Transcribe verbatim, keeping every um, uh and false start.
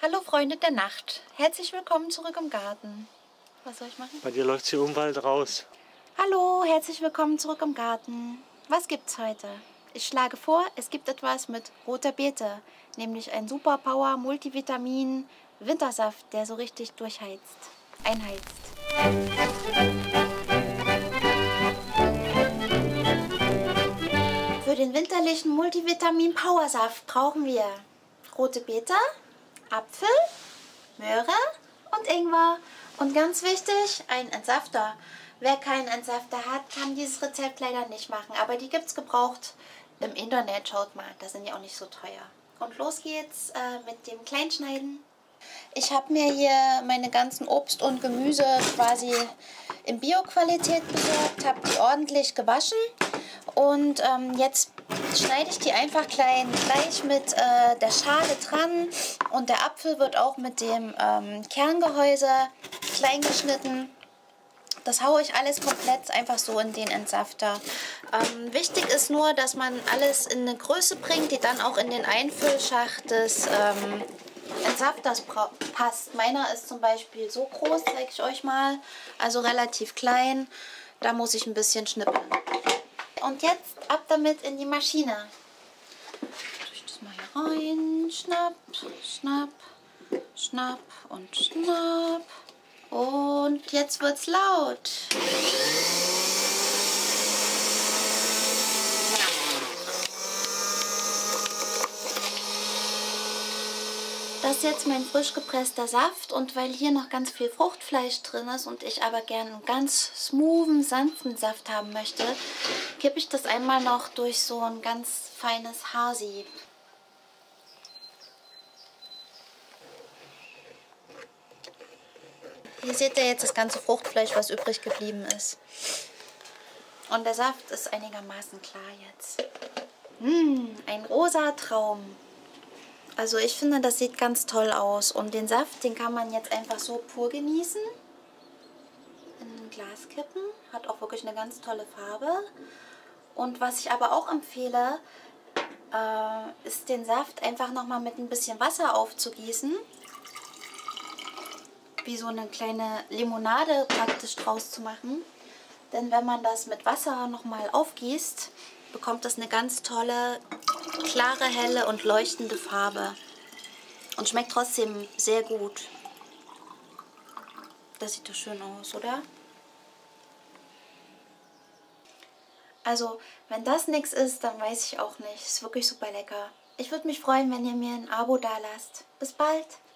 Hallo Freunde der Nacht, herzlich willkommen zurück im Garten. Was soll ich machen? Bei dir läuft sie um Wald raus. Hallo, herzlich willkommen zurück im Garten. Was gibt's heute? Ich schlage vor, es gibt etwas mit roter Beete, nämlich ein Superpower Multivitamin Wintersaft, der so richtig durchheizt, einheizt. Für den winterlichen Multivitamin Powersaft brauchen wir rote Beete, Apfel, Möhre und Ingwer. Und ganz wichtig, ein Entsafter. Wer keinen Entsafter hat, kann dieses Rezept leider nicht machen. Aber die gibt es gebraucht im Internet. Schaut mal, da sind die auch nicht so teuer. Und los geht's äh, mit dem Kleinschneiden. Ich habe mir hier meine ganzen Obst und Gemüse quasi in Bio-Qualität besorgt, habe die ordentlich gewaschen. Und ähm, jetzt schneide ich die einfach klein, gleich mit äh, der Schale dran. Und der Apfel wird auch mit dem ähm, Kerngehäuse klein geschnitten. Das haue ich alles komplett einfach so in den Entsafter. Ähm, wichtig ist nur, dass man alles in eine Größe bringt, die dann auch in den Einfüllschacht des ähm, Entsafters passt. Meiner ist zum Beispiel so groß, zeige ich euch mal. Also relativ klein. Da muss ich ein bisschen schnippeln. Und jetzt ab damit in die Maschine. Tue ich das mal hier rein. Schnapp, schnapp, schnapp und schnapp. Und jetzt wird's laut. Das ist jetzt mein frisch gepresster Saft und weil hier noch ganz viel Fruchtfleisch drin ist und ich aber gerne einen ganz smoothen, sanften Saft haben möchte, kippe ich das einmal noch durch so ein ganz feines Haarsieb. Hier seht ihr jetzt das ganze Fruchtfleisch, was übrig geblieben ist. Und der Saft ist einigermaßen klar jetzt. Mmh, ein rosa Traum. Also ich finde, das sieht ganz toll aus. Und den Saft, den kann man jetzt einfach so pur genießen. In ein Glas kippen. Hat auch wirklich eine ganz tolle Farbe. Und was ich aber auch empfehle, äh, ist den Saft einfach nochmal mit ein bisschen Wasser aufzugießen. Wie so eine kleine Limonade praktisch draus zu machen. Denn wenn man das mit Wasser nochmal aufgießt, bekommt das eine ganz tolle, klare, helle und leuchtende Farbe. Und schmeckt trotzdem sehr gut. Das sieht doch schön aus, oder? Also, wenn das nichts ist, dann weiß ich auch nicht. Ist wirklich super lecker. Ich würde mich freuen, wenn ihr mir ein Abo dalasst. Bis bald!